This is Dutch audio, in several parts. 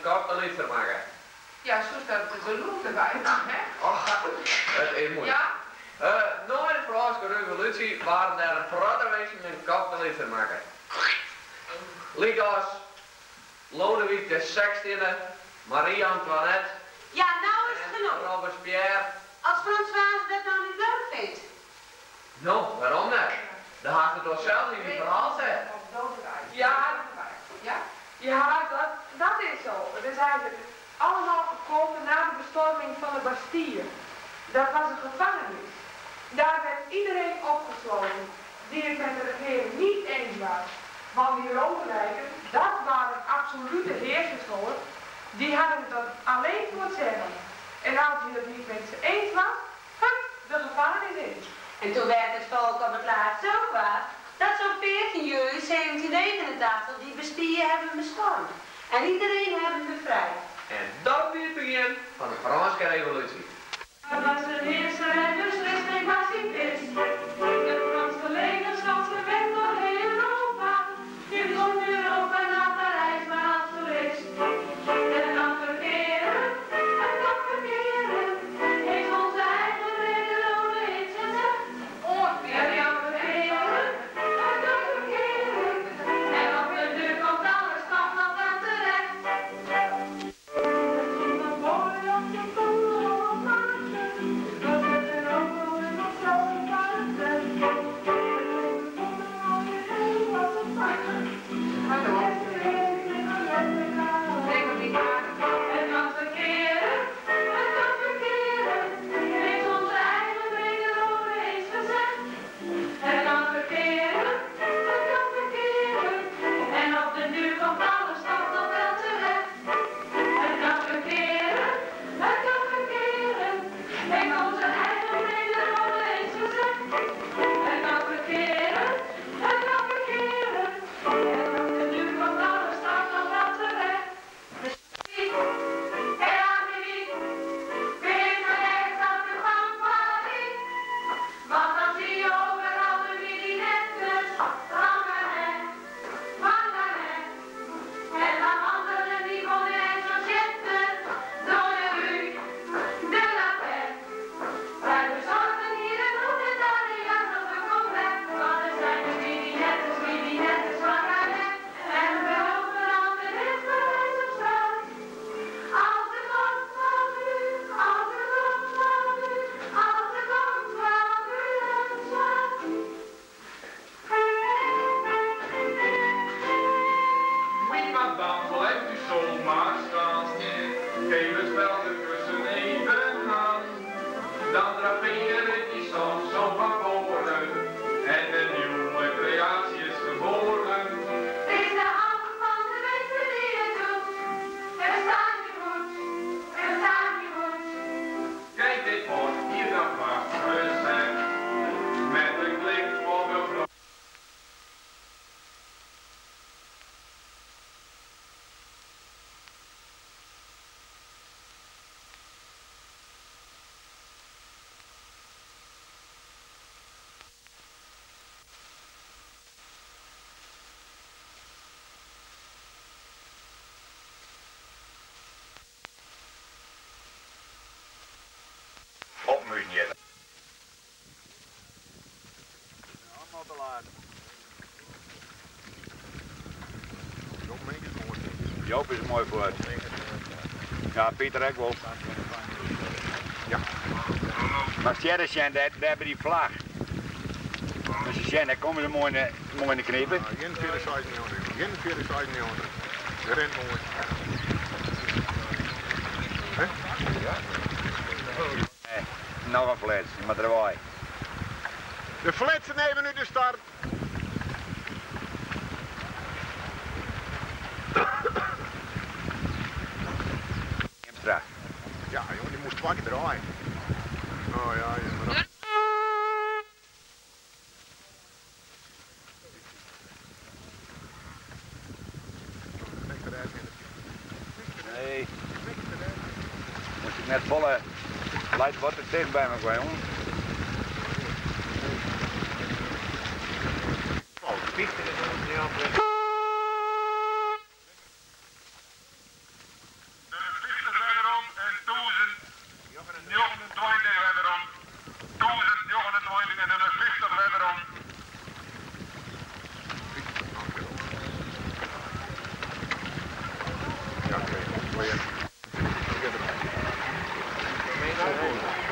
een cocktail maken. Ja, zo staat het zo noemt erbij, hè? Oh, het is moeilijk. Ja. Na de Franse revolutie waren er een protowezen een cocktail maken. Ligas, Lodewijk XVI, Marie-Antoinette. Ja, nou is het genoeg. Robespierre. Als Françoise dat nou niet leuk vindt. Nou, waarom niet? Dan had het toch zelf niet verhaal zijn. Ja, dat is zo. Het is eigenlijk allemaal gekomen na de bestorming van de Bastille. Dat was een gevangenis. Daar werd iedereen opgesloten die het met de regering niet eens was. Want die Roomrijken, dat waren absolute heersers hoor. Die hadden dat alleen voor het zeggen. En als je het niet met ze eens was, hup, de gevangenis in. En toen werd het volk op het laatst zo kwaad dat zo'n 14 juli 1789 die Bastille hebben bestormd. En iedereen hebben bevrijd. En dat weer het begin van de Franse revolutie. Er was een heerser en beslist was in is. De Franse legers als ze weg door heel Europa. Nu komt Europa naar Parijs maar als toerist. Het kan verkeren, het kan verkeren. Heeft onze eigen rederode iets gezegd? Het kan verkeren, het kan verkeren. En op de deur komt alles van nog aan terecht. Joop is een mooi woord. Ja, Pieter ook wel. Ja. Maar sterren zijn, daar hebben die vlag. Als ze zijn, daar komen ze mooi in de knippen. Geen 64 geen 64 Je rent mooi. Hè? Ja. Nog een flits, maar erbij. De flitsen nemen nu de start. Ja, jongen, die moest wakker draaien. Oh ja, ja. Nee. Moest ik net volle light water dicht bij me kwam, jongen. Oh, Pieter is niet aan.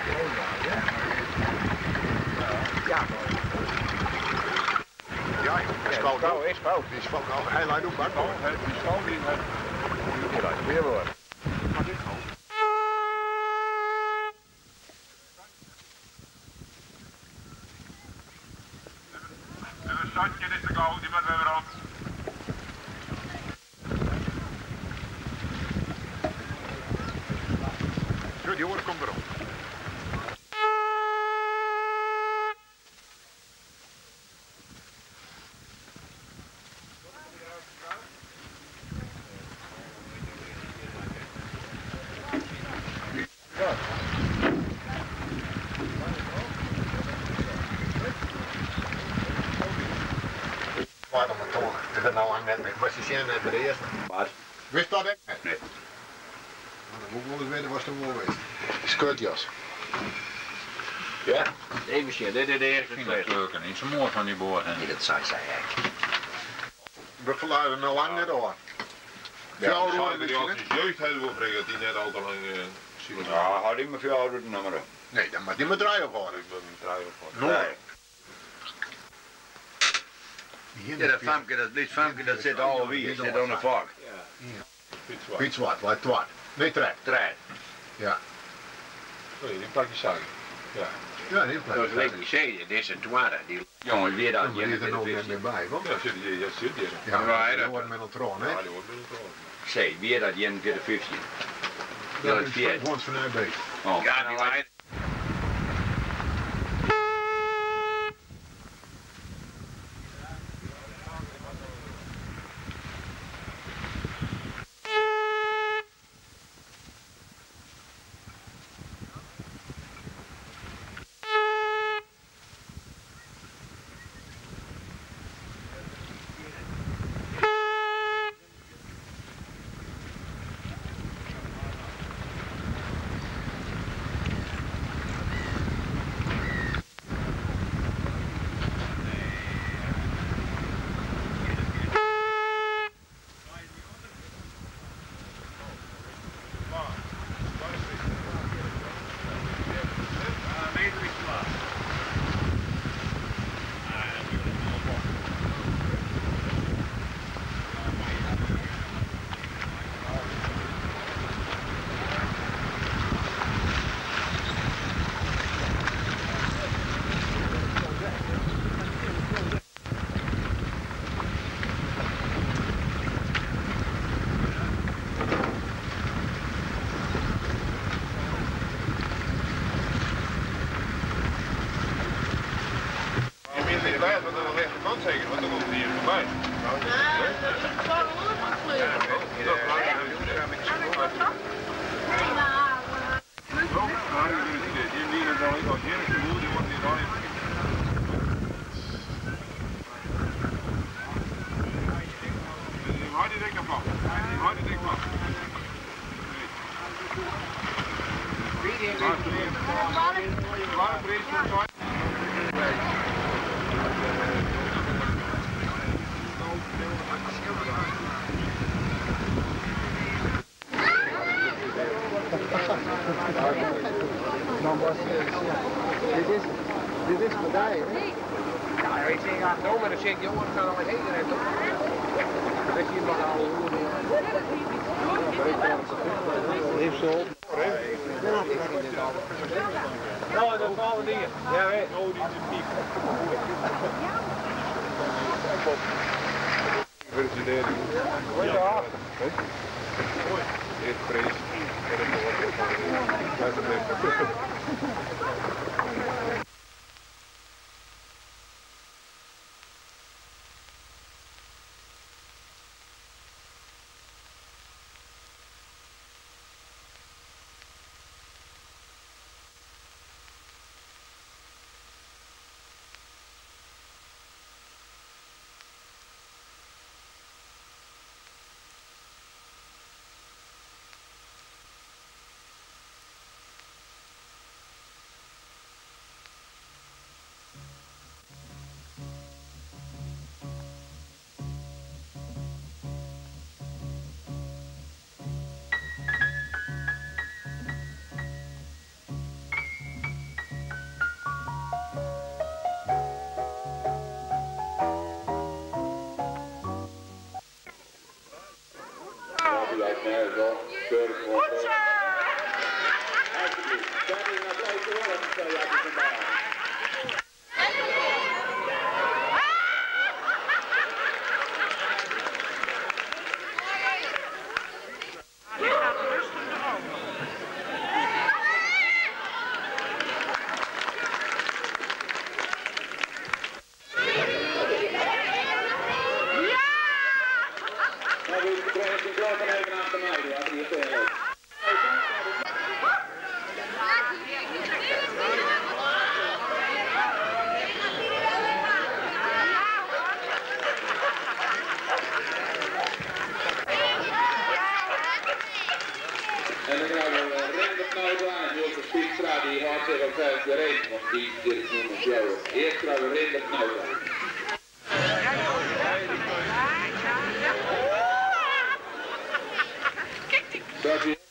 Ja, is koud. Koud, is koud. Die is van hij leidt ook bak. Het is koud in het. Weer hoor. Maar dit koud. Een zandje is te koud, die moeten we weer op. Zo, die oren komt erop. Waarom maar toch? Is dat nou lang net mee? Was je zin net bij de eerste? Wat? Wist dat ik? Nee. Nou, dan moet ik wel eens weten wat het wel geweest. Skirtjas. Ja? Even zien, dit is de eerste Ik vind dat leuke niet zo mooi van die boorden. Nee, dat zei zij eigenlijk. We verluiden nou lang net al. Ja, Jouw zou roer je die misschien? als jeugd hebben wil brengen, dat die net al te lang zielig Ja, houd ik me veel ouder de nummer. Nee, dan moet die met draaien op Ik ben een trui op. Noord. Ja, dat famke, dat zit alweer, zit aan de vak. Piet zwart, wat twart. Nee, trek. Trein. Ja. Nee, die pak je zaken. Ja. Ja, die Dat is lekker zeggen, dit is een twaalf. Die jongen weer dat die is er nog net meer bij, want Ja, zit hier, ja, zit hier. ja, Ja, die dat- wordt met een troon, hè? Ja, die wordt binnen gewoon. Zeg, weer dat 41-15. Dat Ja, is vier. gewoon vanuit beter. Oh, ja, die lijn. Je bent niet blij, want dan ligt de kant zeker, want dan komt hij hier voorbij. Dit is voor mij, hè? Ja, ik zeg, ja, nou, maar dan zeg ik, jongen, ik ga nog heen en toch? Dat je maar al Heeft zo op. Nou, dat vallen dingen. Ja, weet je. Oh, die is piek. Versionering. Ja. Eerst prijs. En dan Keurig voor. Alsjeblieft. Kijk eens naar applaus voor horen. Stel je uit de baan. En dan krijgen we Rendert Nauta en Jozef Piekstra, die houdt zich op 5 keer 1, want die direct noemen we jou. Eerst krijgen we Rendert Nauta. Dat is...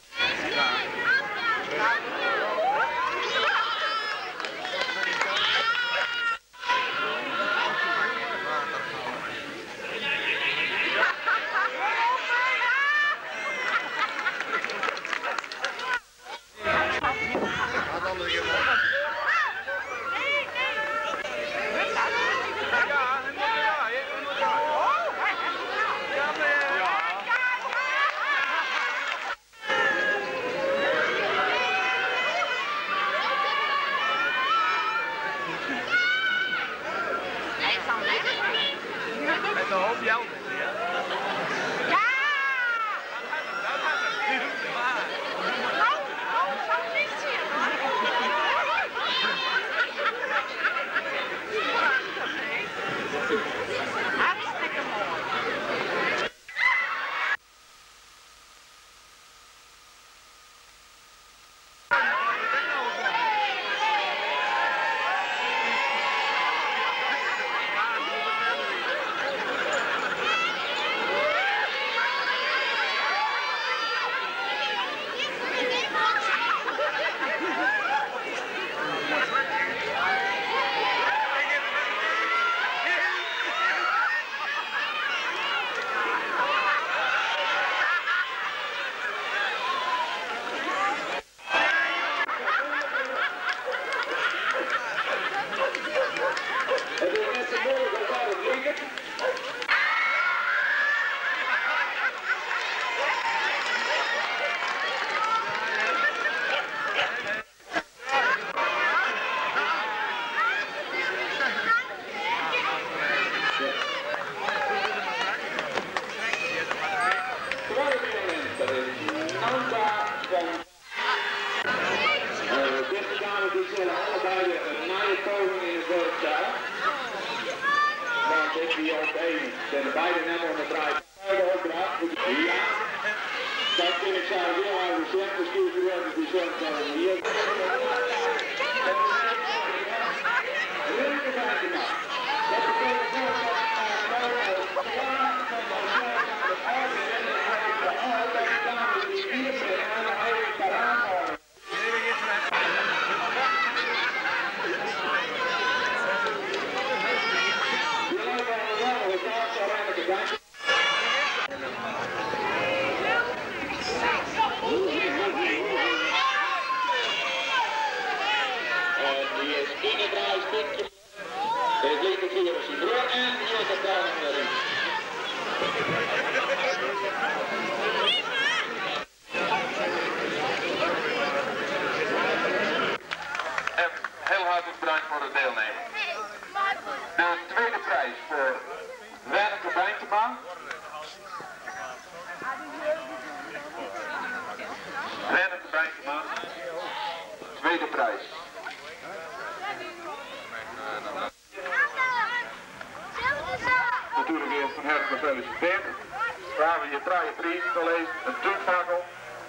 Gefeliciteerd. We hebben je drie prijzen te lezen. Een tuinfakkel,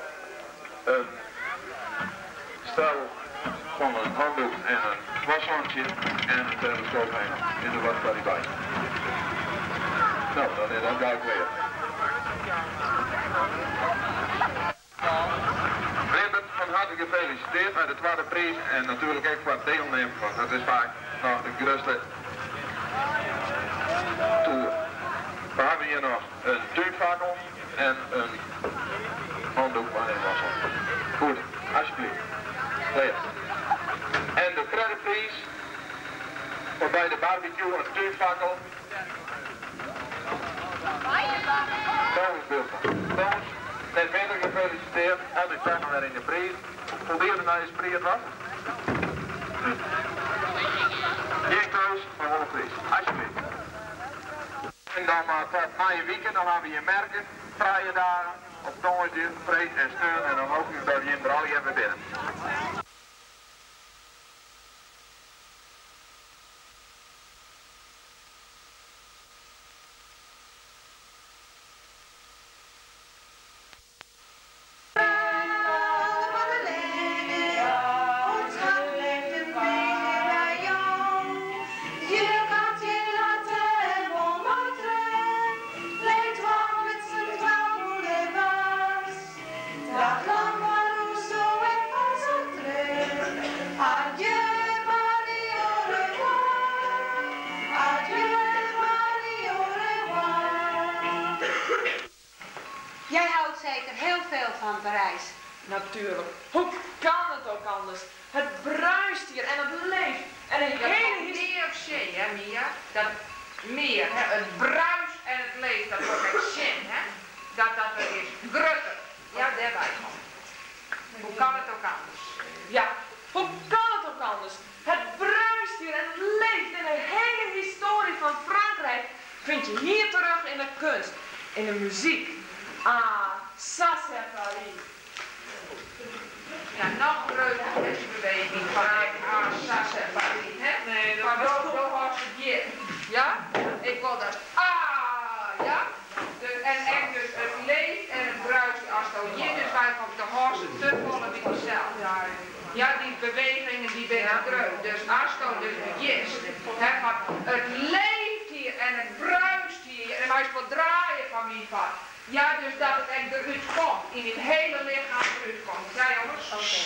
een stel van een handdoek en een washandje en een telescoophengel in de waskwaliteit. Nou, dan ga ik weer. Ribbert, van harte gefeliciteerd met de tweede prijs en natuurlijk ook voor het deelnemen, want dat is vaak nog de grootste tour. We hebben hier nog een tuinfakkel en een handdoek maar in was. Goed, alsjeblieft. Leer. En de derde prijs, waarbij de barbecue en vuurfakkel. Thomas Bulten. Thomas, net minder gefeliciteerd. En u staat nog weer in de prijs. Voldeerde naar je spreer was. Hier thuis, van alle prijs. Alsjeblieft. En dan tot na je weekend, dan hebben we je merken, vrije dagen, op tongetje, vreed en steun. En dan hoop ik dat je hem er al even binnen. Jij houdt zeker heel veel van Parijs. Natuurlijk. Hoe kan het ook anders? Het bruist hier en het leeft. En een hele meer op zee, hè, Mia? Dat meer, hè? Het bruist en het leeft, dat wordt echt zin, hè? Dat er is. Grutter. Ja, daarbij van. Hoe kan het ook anders? Ja, hoe kan het ook anders? Het bruist hier en het leeft. En de hele historie van Frankrijk vind je hier terug in de kunst, in de muziek. Ah, ça c'est Paris. Ja, nog groter beweging van ça c'est Paris, hè? Nee, dat van was door Horsje. Ja? Ik wil dat. Ja? En echt dus het leeft en het bruist als het hier dus wij van de Horse te volle met jezelf. Ja, die bewegingen die ben je terug. Dus als het dus yes, het leeft hier en het bruist hier en hij is wat draaien van mij van. Ja, dus dat het echt eruit komt. In het hele lichaam eruit komt. Ja, jongens? Oké.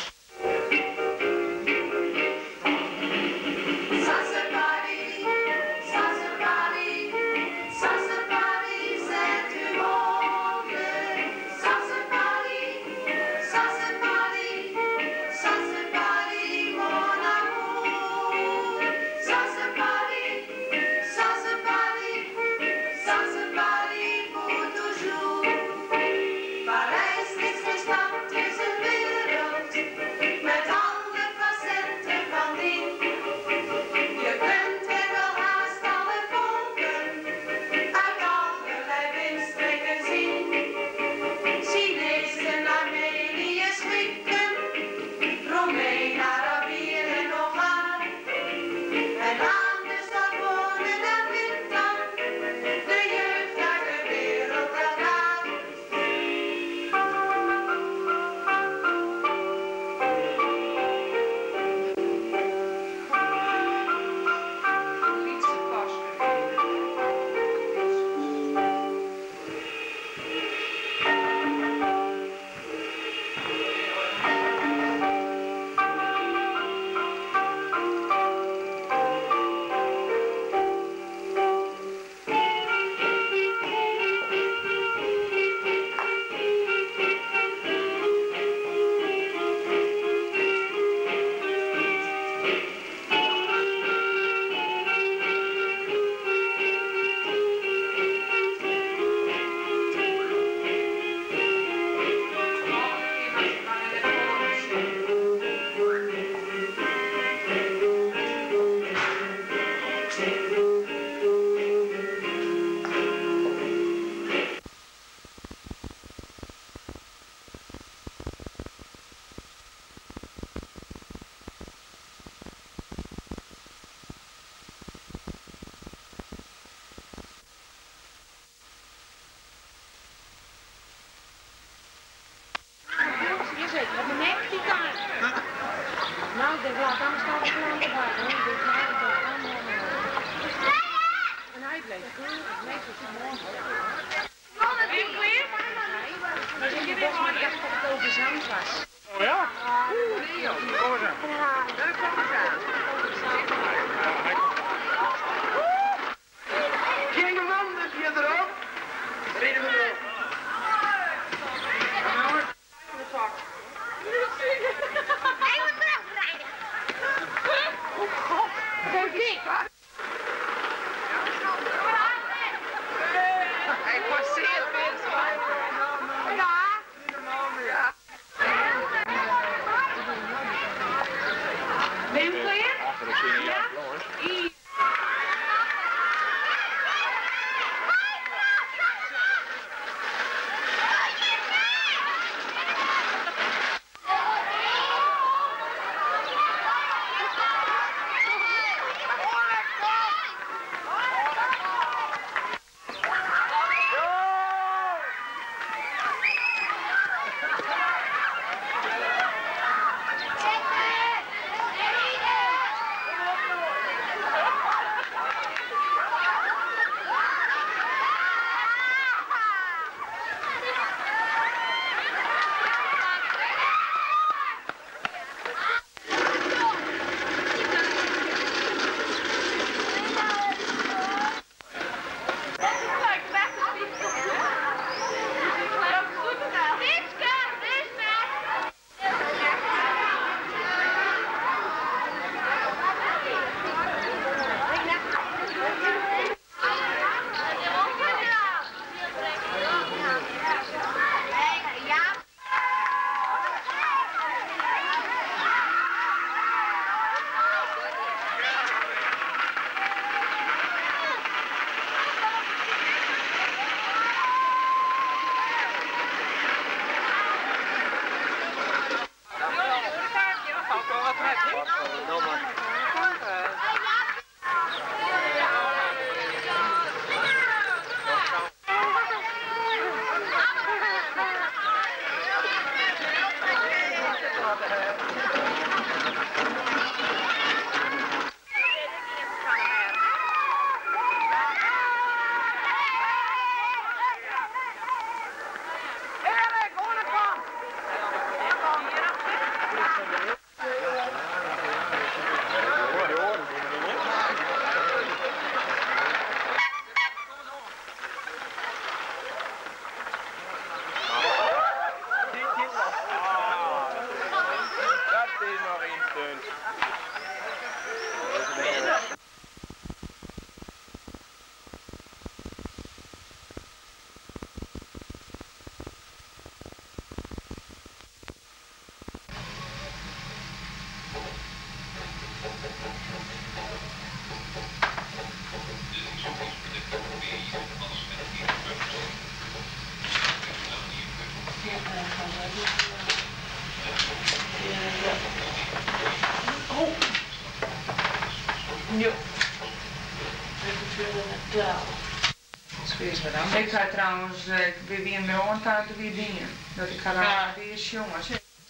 Ik ga trouwens weer een rondtuin te weer dingen. Dat ik ga daar weer eens jongens.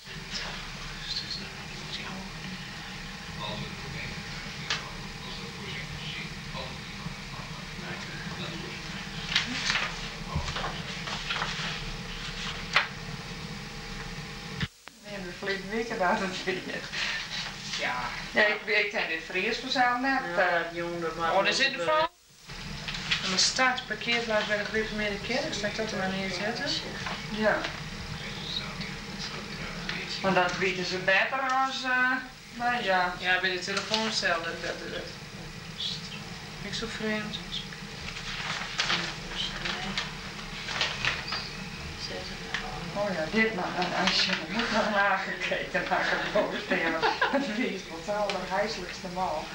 Nee, we verleden weken daar het weer. Ja, ik denk dit Fries vanzelf net. Oh, er zit een val. En de staatsparkeerplaats bij de gereformeerde kerk, zal ik dat er maar neerzetten? Ja. Want dat weten ze beter als ja. Ja, bij de telefooncel, dat is het. Niet zo vreemd. Oh ja, dit maar. Als je er naar gekeken naar gepost hebben, het is totaal de huiselijkste mal.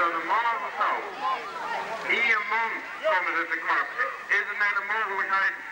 Hier man komen ze te kwart. Is het net een mogelijkheid